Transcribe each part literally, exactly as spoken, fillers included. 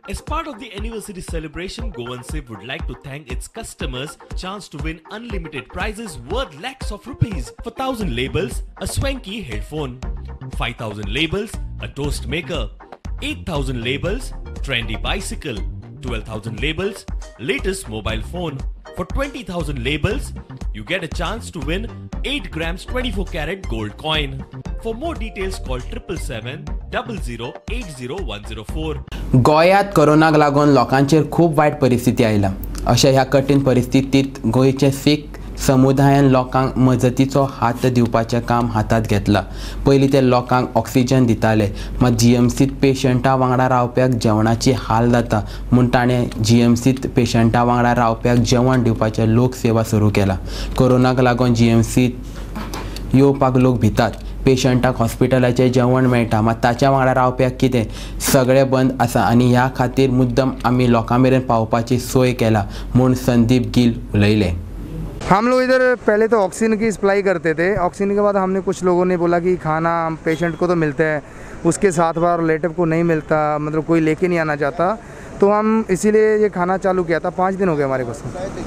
As part of the anniversary celebration, Goan Sip would like to thank its customers chance to win unlimited prizes worth lakhs of rupees. For one thousand labels, a swanky headphone. five thousand labels, a toast maker. eight thousand labels, trendy bicycle. twelve thousand labels, latest mobile phone. For twenty thousand labels, you get a chance to win eight grams twenty-four carat gold coin. For more details, call triple seven double zero eight zero one zero four. गोयात कोरोनाक लागून लोकांचेर खूब वायट परिस्थिती आयला. अशा ह्या कठीण परिस्थितीत गोयचे सीख समुदायान लोकांक मजतीचो हात दिवपाचें काम हातात घेतला. पयलीं ते लोकांक ऑक्सिजन दिताले, मात जीएमसीत पेशंटा वांगडा रावप्याक जेवणाची हाल जाता म्हूण ताणें जीएमसीत पेशंटा वांगडा रावप्याक जेवण दिवपाचें लोकसेवा सुरू केला. कोरोनाक लागून जीएमसीत येवपाक लोक भितात. पेशंटाक हॉस्पिटलाचें जेवण मेळटा, मात ताच्या वांगडा रावप्याक कितें सगळें बंद आसा आनी ह्या खातीर मुद्दम आमी लोकां मेरेन पावपाची सोय केला म्हूण संदीप गिल उलयले. हम लोग इधर पहले तो ऑक्सीजन की सप्लाई करते थे. ऑक्सीजन के बाद हमने कुछ लोगों ने बोला कि खाना हम पेशेंट को तो मिलता है, उसके साथ बार रिलेटिव को नहीं मिलता, मतलब कोई लेके नहीं आना चाहता, तो हम इसीलिए ये खाना चालू किया था. पाँच दिन हो गए हमारे को.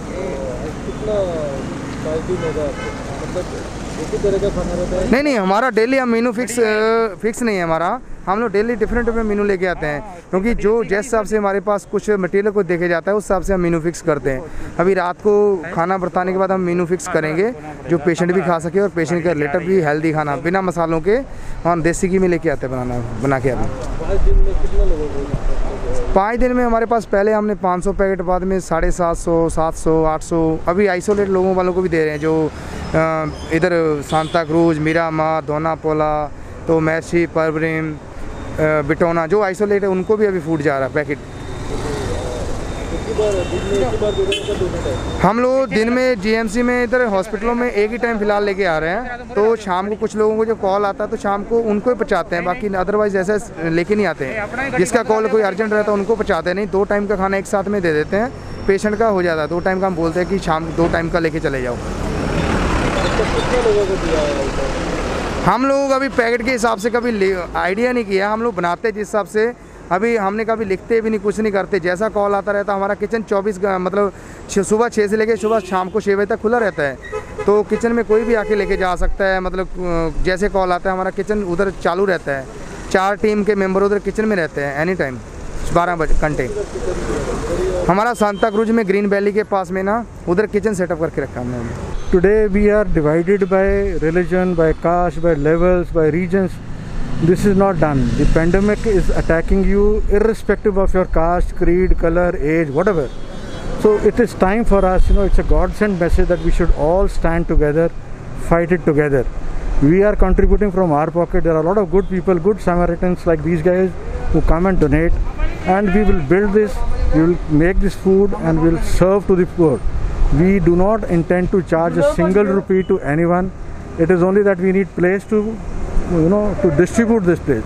नहीं नहीं हमारा डेली हम मेनू फिक्स फिक्स नहीं है हमारा. हम लोग डेली डिफरेंट डिफरेंट मेनू लेके आते हैं, क्योंकि जो जिस हिसाब से हमारे पास कुछ मटेरियल को देखे जाता है उस हिसाब से हम मेनू फिक्स करते हैं. अभी रात को खाना बरताने के बाद हम मेनू फिक्स करेंगे जो पेशेंट भी खा सके और पेशेंट के रिलेटिव भी हेल्दी खाना बिना मसालों के हम देसी घी में लेके आते हैं बनाना बना के. अभी पाँच दिन में हमारे पास पहले हमने पाँच सौ पैकेट, बाद में साढ़े सात सौ सात सौ आठ सौ अभी आइसोलेट लोगों वालों को भी दे रहे हैं जो इधर सांता क्रूज, मीरामार, दोनापोला, तो मैसी, परब्रिम, बिटोना जो आइसोलेट है उनको भी अभी फूड जा रहा है पैकेट. हम लोग दिन में जीएमसी में इधर हॉस्पिटलों में एक ही टाइम फिलहाल लेके आ रहे हैं. तो शाम को कुछ लोगों को जो कॉल आता है तो शाम को उनको ही पहुँचाते हैं, बाकी अदरवाइज ऐसे लेके नहीं आते हैं. जिसका कॉल कोई अर्जेंट रहता है उनको पहुँचाते नहीं. दो टाइम का खाना एक साथ में दे देते हैं, पेशेंट का हो जाता है. दो टाइम का हम बोलते हैं कि शाम दो टाइम का लेके चले जाओ. हम लोग अभी पैकेट के हिसाब से कभी आइडिया नहीं किया. हम लोग बनाते जिस हिसाब से, अभी हमने कभी लिखते भी नहीं, कुछ नहीं करते. जैसा कॉल आता रहता. हमारा किचन चौबीस मतलब सुबह छः से लेकर सुबह शाम को छः बजे तक खुला रहता है, तो किचन में कोई भी आके लेके जा सकता है. मतलब जैसे कॉल आता है हमारा किचन उधर चालू रहता है. चार टीम के मेंबर उधर किचन में रहते हैं एनी टाइम बारह बजे घंटे. हमारा सांता क्रूज में ग्रीन वैली के पास में ना उधर किचन सेटअप करके रखा हमने. Today we are divided by religion, by caste, by levels, by regions. This is not done. The pandemic is attacking you irrespective of your caste, creed, color, age, whatever. So it is time for us, you know, it's a God-sent message that we should all stand together, fight it together. We are contributing from our pocket. There are a lot of good people, good Samaritans like these guys who come and donate, and we will build this, we will make this food and we will serve to the poor. We do not intend to charge a single rupee to anyone. It is only that we need place to, you know, to distribute this place.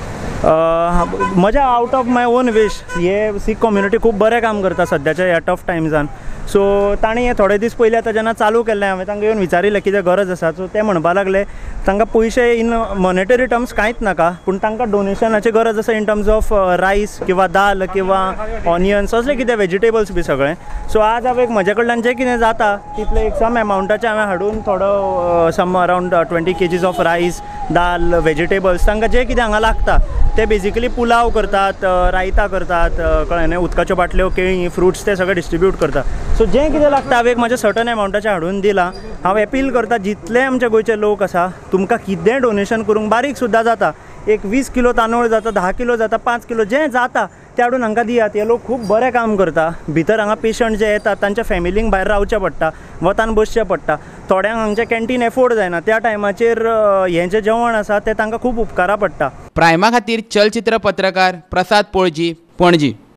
म्हज्या out of my own wish हे Sikh community खूब बरें काम करता सद्याच्या ह्या tough टायम्सान. सो तांणी हे थोडे दीस पयलीं आतां जेन्ना चालू केल्लें हांवें तांकां येवन विचारिल्लें कितें गरज आसा. सो ते म्हणपाक लागले तांकां पयशे इन मॉनिटरी टर्म्स कांयच नाका, पूण तांकां डोनेशनाची गरज आसा इन टर्म्स ऑफ रायस किंवा दाल किंवा ऑनियन्स असले कितें वेजिटेबल्स बी सगळें. सो आज हांव एक म्हजे कडल्यान जें कितें जाता तितलें एक सम एमावंटाचें हांवें हाडून थोडो some around twenty KGs of rice, dal, vegetables तांकां जें कितें हांगा लागता ते बेजिकली पुलाव करतात, रायता करतात, कळ्ळें न्ही, उदकाच्यो बाटल्यो, केळीं, फ्रुट्स ते सगळे डिस्ट्रिब्यूट करतात. सो जें कितें लागता हांवें एक म्हाज्या सर्टन एमावंटाचें हाडून दिलां. हांव अपील करता जितले आमचे गोंयचे लोक आसा तुमकां कितें डोनेशन करूंक बारीक सुद्दां जाता, एक वीस किलो तांदूळ जाता, धा किलो जाता, पांच किलो जें जाता तें हाडून हांकां दियात. हे लोक खूब बरें काम करता. भितर हांगा पेशंट जे येतात तांच्या फॅमिलींक भायर रावचें पडटा, वतान बसचें पडटा. थोड्यांक हांगचें कॅन्टीन एफोर्ड जायना, त्या टायमाचेर हें जें जेवण आसा तें तांकां खूब उपकारा पडटा. प्रायमा खातीर चलचित्र पत्रकार प्रसाद पोळजी, पणजी.